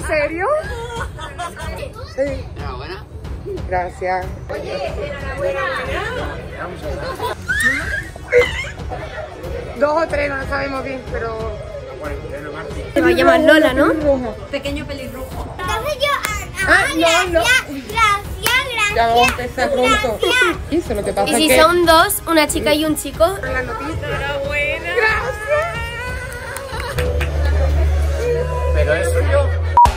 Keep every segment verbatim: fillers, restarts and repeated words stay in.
serio? Sí. Enhorabuena. Gracias. Oye, enhorabuena. Dos o tres, no lo sabemos bien, pero... Se va a llamar Lola, ¿no? Roja. Pequeño pelirrojo. Entonces yo, ah, Ah, no, no. gracias, gracias, Ya vamos a empezar pronto. Eso lo que pasa Y es si que... son dos, una chica y un chico. La noticia. Enhorabuena. Gracias. Pero eso yo.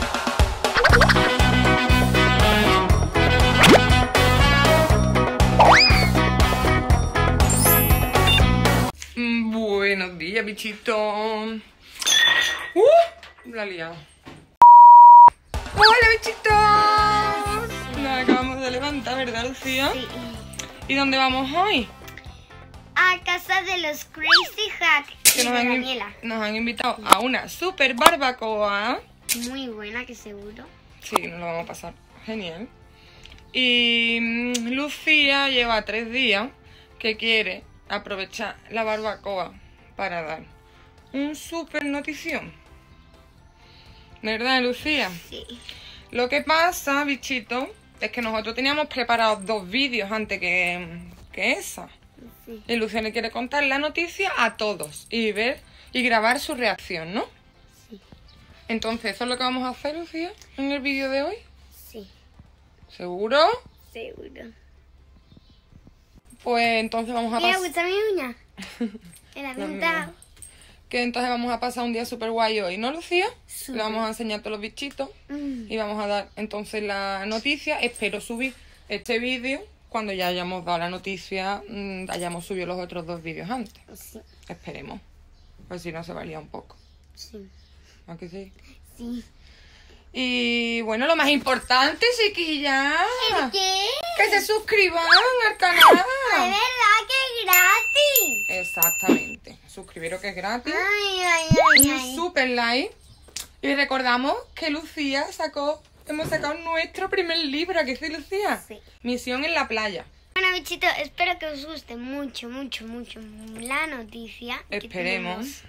Buenos días, bichito. Uh, la he liado. Hola, bichitos. Nos acabamos de levantar, ¿verdad, Lucía? Sí. ¿Y dónde vamos hoy? A casa de los Crazy Hack Que y nos de han, Daniela. nos han invitado a una super barbacoa. Muy buena, que seguro. Sí, nos lo vamos a pasar genial. Y mm, Lucía lleva tres días que quiere aprovechar la barbacoa para dar un super notición. ¿Verdad, Lucía? Sí. Lo que pasa, bichito, es que nosotros teníamos preparados dos vídeos antes que, que esa. Sí. Y Lucía le quiere contar la noticia a todos y ver y grabar su reacción, ¿no? Sí. Entonces, ¿eso es lo que vamos a hacer, Lucía, en el vídeo de hoy? Sí. ¿Seguro? Seguro. Pues entonces vamos a Mira, pasar... gusta mi uña. Me la he La pintado. mía. Que entonces vamos a pasar un día súper guay hoy, ¿no, Lucía? Súper. Le vamos a enseñar todos los bichitos Mm. y vamos a dar entonces la noticia. Espero subir este vídeo cuando ya hayamos dado la noticia, mmm, hayamos subido los otros dos vídeos antes. Sí. Esperemos. Pues si no se valía un poco. Sí. ¿A que sí? Sí. Y bueno, lo más importante, chiquillas, ¿El qué? que se suscriban al canal. Es verdad que es gratis. Exactamente. Suscribiros que es gratis. Ay, ay, ay, Un ay. super like. Y recordamos que Lucía sacó, hemos sacado nuestro primer libro, ¿a que sí, Lucía? Sí. Misión en la playa. Bueno, bichito, espero que os guste mucho, mucho, mucho la noticia. que Esperemos.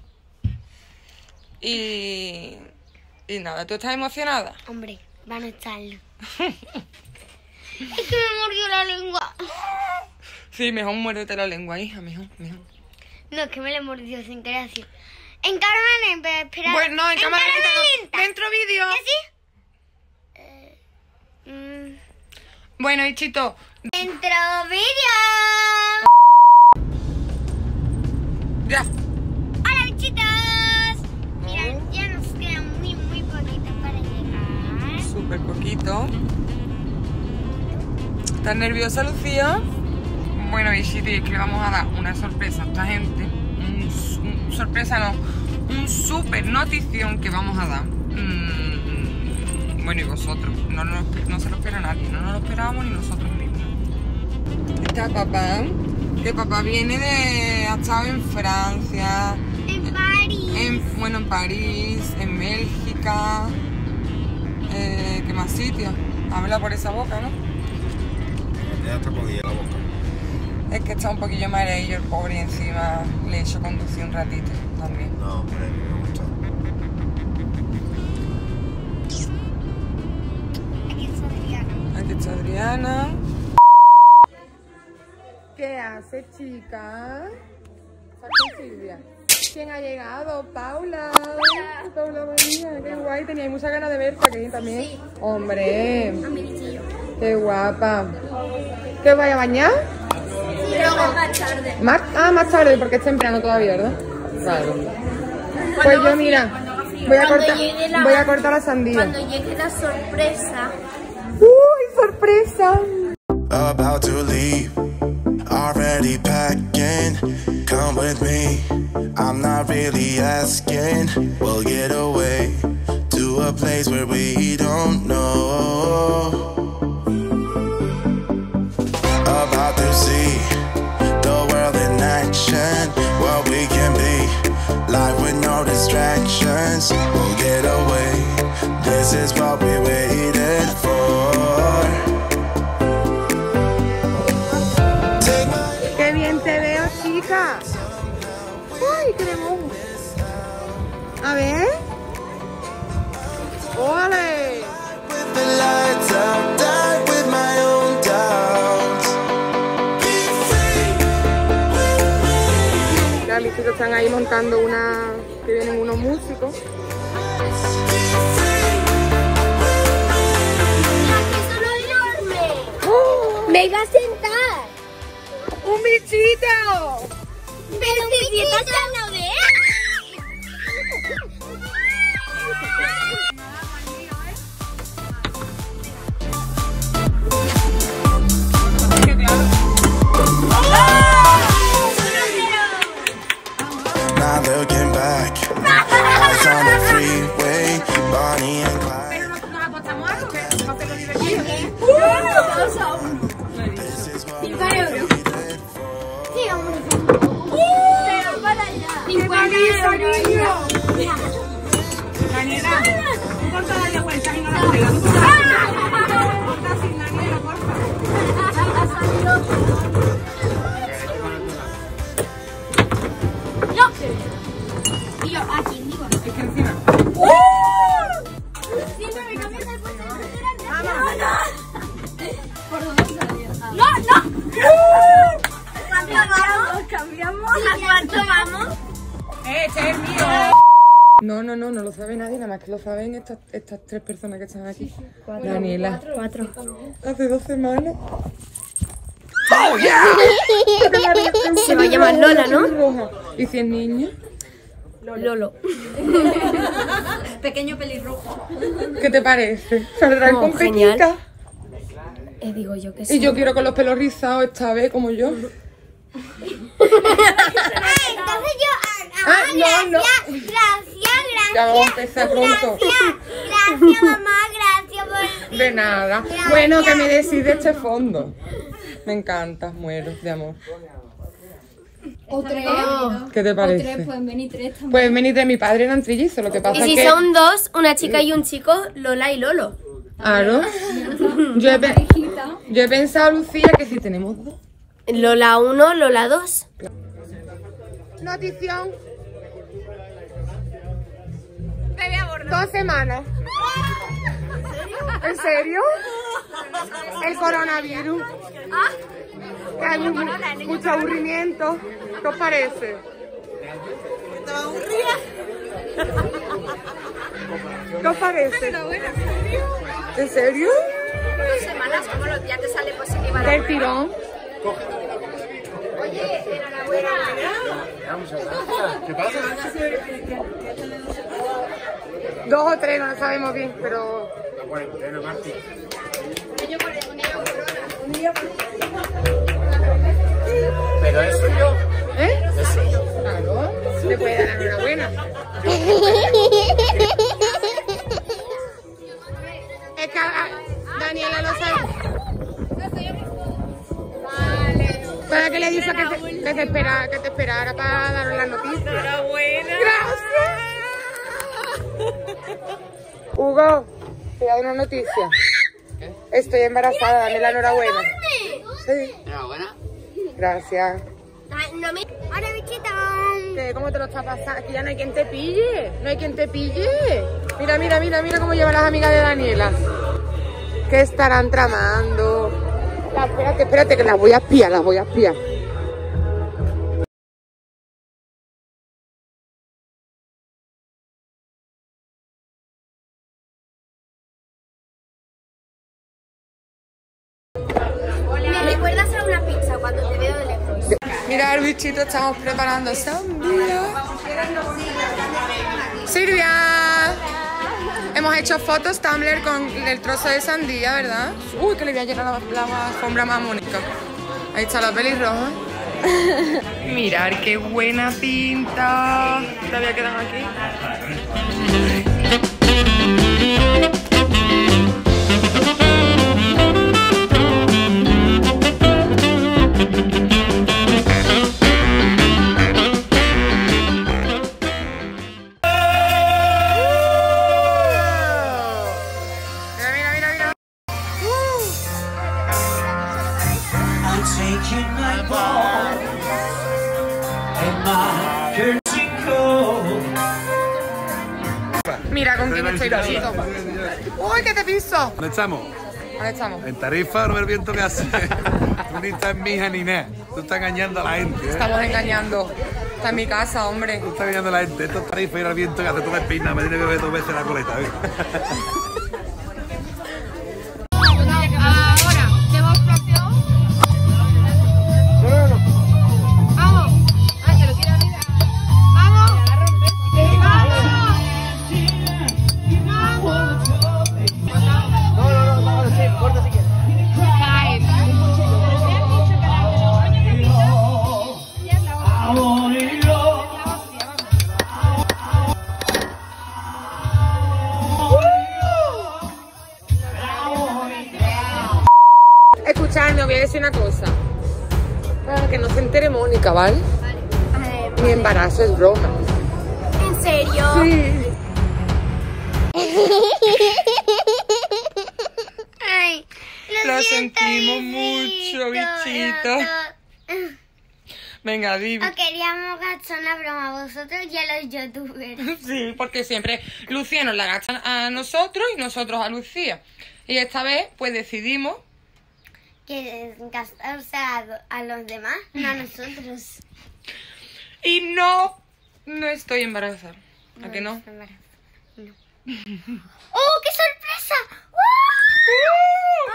Y, y nada, ¿tú estás emocionada? tenemos. Hombre, van a estarlo. Es que me mordió la lengua. Sí, mejor muérdete la lengua, hija, mejor, mejor. No, es que me la mordió sin querer así. En cámara lenta, espera. Bueno, no, en cámara lenta no. lenta. Dentro vídeo. ¿Qué sí? Eh, mm, Bueno, bichito, dentro vídeo. ya. Hola, bichitos. Mira, ya nos queda muy, muy poquito para llegar. Súper poquito. ¿Estás nerviosa, Lucía? Bueno, bichito, y es que le vamos a dar una sorpresa a esta gente. Un, un- sorpresa no, un súper notición que vamos a dar. Mm, bueno, y vosotros. No, no, no se lo espera nadie. No nos lo esperábamos ni nosotros mismos. Está papá, que papá viene de... ha estado en Francia, En París. en, bueno, en París, en Bélgica, eh, ¿qué más sitios? Habla por esa boca, ¿no? Ya está podida la boca. Es que está un poquillo mareillo el pobre y encima le he hecho conducir un ratito también. No, hombre, me gusta. Aquí está Adriana. Aquí está Adriana. ¿Qué hace, chica? Está con Silvia. ¿Quién ha llegado? Paula. Paula María, qué guay. Tenía muchas ganas de verte aquí también. Sí. Hombre, A mi bichillo. qué guapa. ¿Te vas a bañar? Sí, luego más tarde. Más, ah, más tarde, porque es temprano todavía, ¿verdad? Claro. Pues yo, mira, voy a, Cuando cortar, llegue la- voy a cortar la sandía. Cuando llegue la sorpresa. ¡Uy, sorpresa! About to leave, already packing. Come with me, I'm not really asking. We'll get away to a place where we don't know. About to see the world in action, what we can be, life with no distractions. We'll get away, this is what we waited for. Take my ¡Qué bien te veo, chica! ¡Uy, qué demon! A ver. bichitos están ahí montando una... que vienen unos músicos. ¡Me iba a sentar! ¡Un bichito! ¡Pero un bichito ya no ve! Not looking back. Eyes on the freeway, Bonnie and Clyde. This is what we did for. Pero para allá. cincuenta euros. Daniela, tú corta la cuenta y no la pegas. Corta sin Daniela, porfa. No. Y yo, aquí, digo. Es que encima. Siempre me cambias el puesto de cultura. No, no. ¿Por dónde salió? No, no. Cambiamos, cambiamos. ¿A cuánto vamos? Eh, este es el mío. No, no, no, no lo sabe nadie, nada más que lo saben estas, estas tres personas que están aquí. Daniela. Cuatro. Hace dos semanas. Se va a llamar Lola, ¿no? Roja. ¿Y si es niña? Lolo. Pequeño pelirrojo. ¿Qué te parece? Saldrán Oh, con genial. pequitas. Eh, digo yo que sí. Y yo quiero con los pelos rizados esta vez, como yo. Entonces yo... Ah, no, no. Gracias, gracias. Ya vamos a empezar pronto. Gracias, mamá, gracias por... De nada. Bueno, que me decide este fondo. Me encanta, muero de amor. O tres. ¿Qué te O parece? tres, pueden venir tres también. Pueden venir de mi padre, eran trillizos, lo que pasa Y si es que... son dos, una chica y un chico, Lola y Lolo. Claro. Yo he, pe- Parejita. yo he pensado, Lucía, que si tenemos dos. Lola uno, Lola dos. Notición. Dos semanas. ¿En serio? El coronavirus. Que hay mu- mucho aburrimiento. ¿Qué os parece? ¿Qué os parece? ¿En serio? Dos semanas, como los días te sale positiva Del tirón. Dos o tres, no lo sabemos bien, pero... La cuarentena, Martín. Pero eso yo. ¿Eh? Claro, le puede dar la enhorabuena. Es que ah, Daniela lo sabe. Para que le dice que te, que te espera, que te esperara para dar la noticia. Enhorabuena. Gracias. Hugo, te da una noticia. Estoy embarazada, dame la enhorabuena. Sí. Enhorabuena. Gracias. No me... Hola, bichito. ¿Qué? ¿Cómo te lo está pasando? Aquí ya no hay quien te pille. No hay quien te pille. Mira, mira, mira, mira cómo llevan las amigas de Daniela. ¿Qué estarán tramando? Ah, espérate, espérate, que las voy a espiar, las voy a espiar. ¿Me recuerdas a una pizza cuando te veo de lejos? Mira el bichito, estamos preparando sandía. Silvia. Hemos hecho fotos Tumblr con el trozo de sandía, ¿verdad? Uy, que le voy a llenar la, la alfombra más Mónica. Ahí está la pelirroja. Mirad qué buena pinta. Todavía quedan aquí. Mira con quién estoy bonito. ¡Uy, que te piso! ¿Dónde estamos? ¿Dónde estamos? En Tarifa, no el viento que hace. Tú ni estás mi hija ni nada. Tú estás engañando a la gente. ¿eh? Estamos engañando. Está en mi casa, hombre. Está mirando la gente. Esto está ahí fuera al viento que hace todo el pina. Me tiene que ver dos veces la coleta. ¿eh? Ahora, demostración. Vamos. Ah, que lo quiero olvidar. Vamos. Vamos. No, no, no, vamos a decir, corta si quieres. Escuchadme, os voy a decir una cosa. Para que no se entere Mónica, ¿vale? Mi embarazo es broma. ¿En serio? Sí. Ay, Lo siento, sentimos mucho, bichito. Venga, Vivi. O queríamos gastar una broma a vosotros y a los youtubers. Sí, porque siempre Lucía nos la gasta a nosotros y nosotros a Lucía. Y esta vez, pues decidimos... Que gastarse a, a los demás, no a nosotros. Y no, no estoy embarazada. ¿A que no? No. ¡Oh, qué sorpresa! ¡Oh!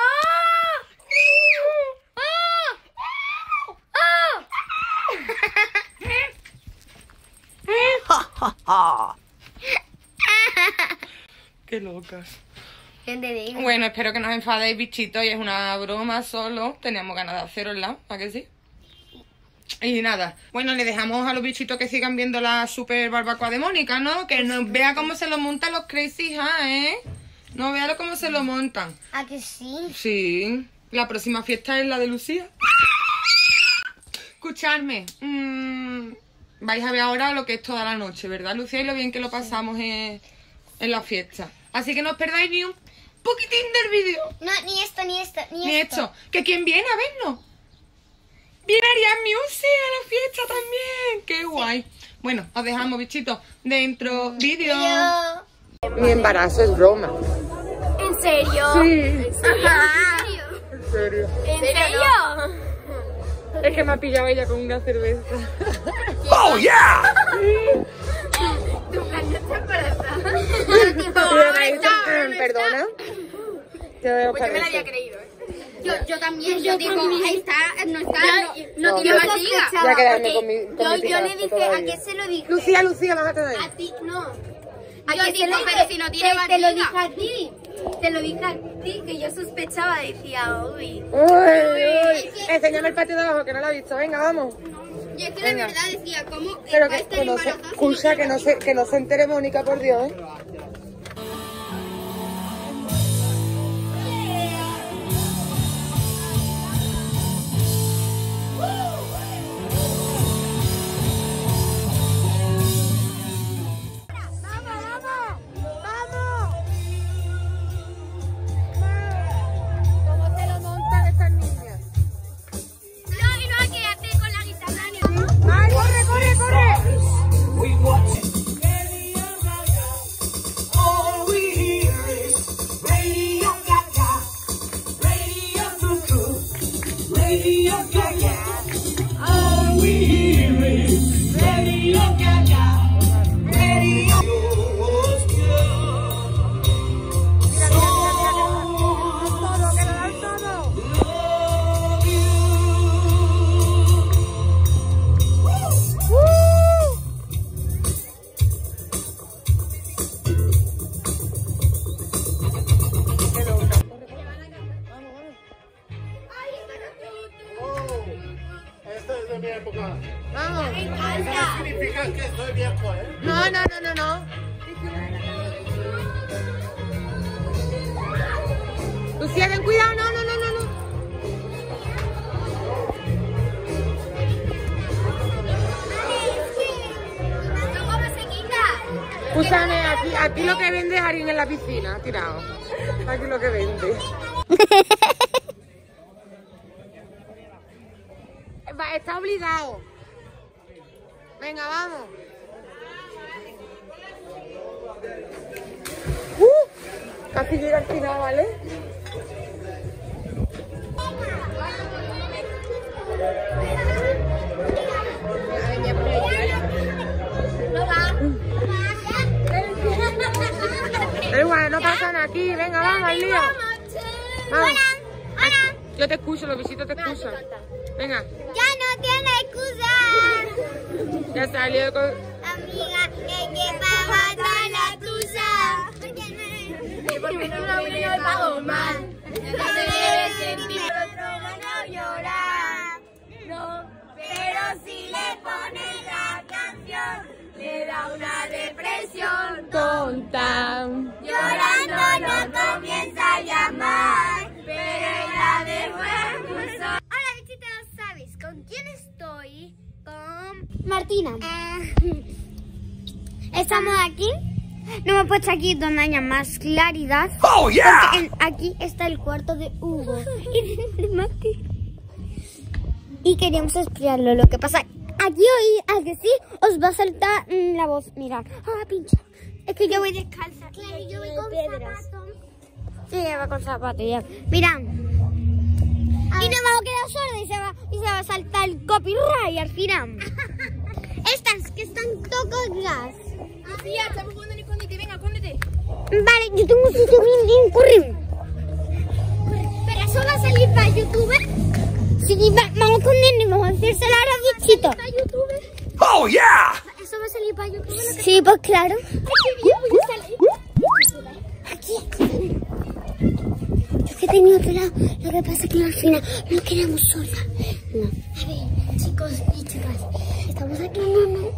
¡Oh! Qué locas. ¿Qué te digo? Bueno, espero que no os enfadéis, bichitos, y es una broma solo. Teníamos ganas de hacerosla, ¿a que sí? Y nada, bueno, le dejamos a los bichitos que sigan viendo la super barbacoa de Mónica, ¿no? Que nos vea cómo se lo montan los Crazy Hats, ¿eh? No vea cómo se lo montan. ¿A que sí? Sí, la próxima fiesta es la de Lucía. Escuchadme, mmm, vais a ver ahora lo que es toda la noche, ¿verdad, Lucía? Y lo bien que lo pasamos en, en la fiesta. Así que no os perdáis ni un poquitín del vídeo. No, ni esto, ni esto, ni, Ni esto. esto. ¿Que quién viene a vernos? Viene Ariane Music a la fiesta también. ¡Qué guay! Bueno, os dejamos, bichitos, dentro vídeo. Yo... Mi embarazo es broma. ¿En serio? Sí. ¿En serio? En serio. ¿En serio? Es que me ha pillado ella con una cerveza. ¡Oh, yeah! Tu carne está embarazada. Perdona. Te voy a buscar Pues yo me la había esto. creído, ¿eh? Yo, yo también, yo digo, ahí está, no está, no, No, tiene no. barriga. Voy a quedarme con mi, con Yo, mi yo Picasso le dije, todavía. ¿a qué se lo dije? Lucía, Lucía, bájate de ahí. A ti, no. ¿A qué se lo dije? Pero si no tiene barriga. Te lo dije a ti. Te lo dije a ti, que yo sospechaba, decía, uy. Uy, uy. Enséñame el patio de abajo, que no lo he visto. Venga, vamos. Y es que Venga. de verdad decía, ¿cómo Pero va a que, estar que no se, embarazada? escucha, que no se, que no se entere Mónica, por Dios, ¿eh? ¿Cómo se lo montan estas niñas? No, y no hay que hacer con la guitarra. ¡Ay, corre, corre, corre! Esto es de mi época. Vamos. Eso significa que soy viejo, ¿eh? No, no, no, no, no. Lucía, ten cuidado. No, no, no, no, no. ¿Cómo se quita? Escúchame, aquí, aquí lo que vende es harina en la piscina, tirado. Aquí lo que vende. Va, está obligado. Venga, vamos. Uh, casi llega al final, ¿vale? Voy a poner aquí, venga, vamos al lío. Hola, hola. Yo te escucho, los besitos te escuchan. Venga. Ya no tiene excusa. Ya salió con... Amiga, que llevaba toda la tuya. Porque tú no me lo pago mal. No debes sentir otro no llorar. No, pero si le pones la canción, le da una depresión tonta. Llorando no comienza a llamar, pero ella después sola. Hola bichitos, ¿sabéis con quién estoy? Con Martina. Eh, Estamos aquí. No me he puesto aquí donde haya más claridad. Oh, yeah. Porque en- aquí está el cuarto de Hugo y de Mati. Y queríamos explicarlo. Lo que pasa, aquí hoy, al decir, os va a saltar mm, la voz. Mirad. Ah, pincha. Es que yo voy descalza. Claro, yo voy con zapatos. Sí, ella va con zapatos ya. Mirad. Y nos vamos a quedar sordos y se va, y se va a saltar el copyright al final. Estas que están tocadas. Sí, ya, estamos jugando en escondite. Venga, escóndete. Vale, yo tengo un sitio bien, bien corriendo. Pero eso va a salir para YouTube. Sí, va, vamos con él y vamos a hacérselo a los bichitos. ¿Para YouTube? Oh, yeah. ¿Eso va a salir para YouTube? Sí, pues claro. Qué bien, voy a salir. Aquí. Yo que tenía otro lado. Lo que pasa es que al final no quedamos solas. No. A ver, chicos y chicas. Estamos aquí en un...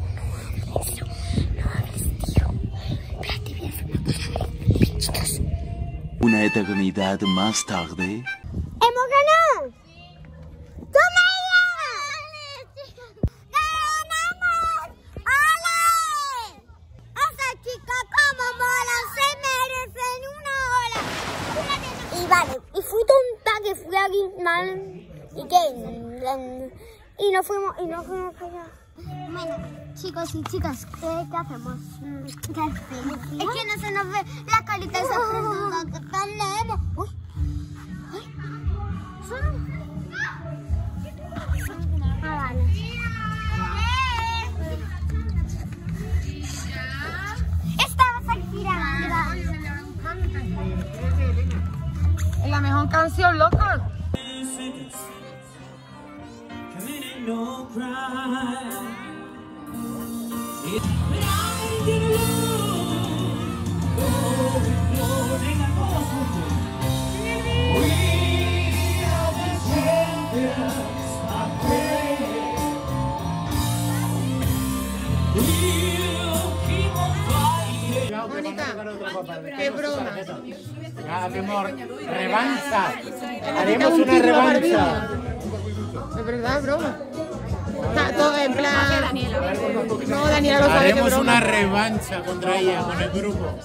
Una eternidad más tarde. ¡Hemos ganado! ¡Toma ella! ¡Ganamos! ¡Ole! Esa chica como mola, se merecen una ola. Y vale, y fui tonta que fui aquí mal y que y nos fuimos y nos fuimos para allá. Bueno, chicos y chicas, ¿qué, qué hacemos? ¿Qué hacemos? Es que no se nos ve la carita de esa persona que tan leemos. Uy, uy, ah, vale. Estabas aquí, Es la mejor canción, loco. Mónica, qué broma. Ah, mi amor, revancha. Haremos una revancha. De verdad, broma. Está todo en plan... No, Daniela lo sabe. Haremos que broma. una revancha contra ella, con el grupo.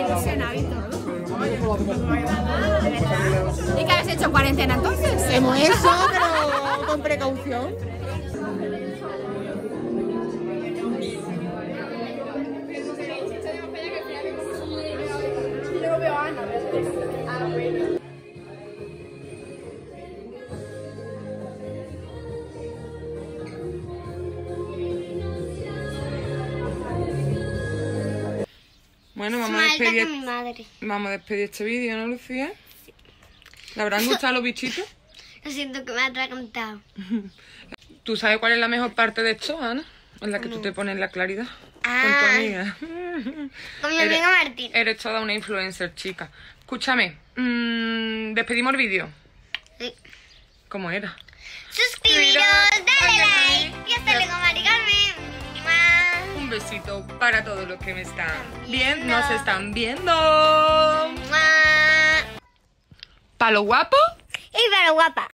¿Y qué habéis hecho cuarentena entonces? Hacemos eso, pero con precaución. Bueno, vamos a despedir, mi madre. vamos a despedir este vídeo, ¿no, Lucía? Sí. ¿Le habrán gustado los bichitos? Lo siento que me ha atragantado. ¿Tú sabes cuál es la mejor parte de esto, Ana? En la que tú te pones la claridad. Ah. Con tu amiga. Con mi Eres- amiga Martín. Eres toda una influencer, chica. Escúchame, mmm, ¿despedimos el vídeo? Sí. ¿Cómo era? Suscribiros, dale like y hasta luego, Mari Carmen. Mua. Un besito para todos los que me están viendo, Viendo. nos están viendo. Mua. ¿Palo guapo? Y para guapa.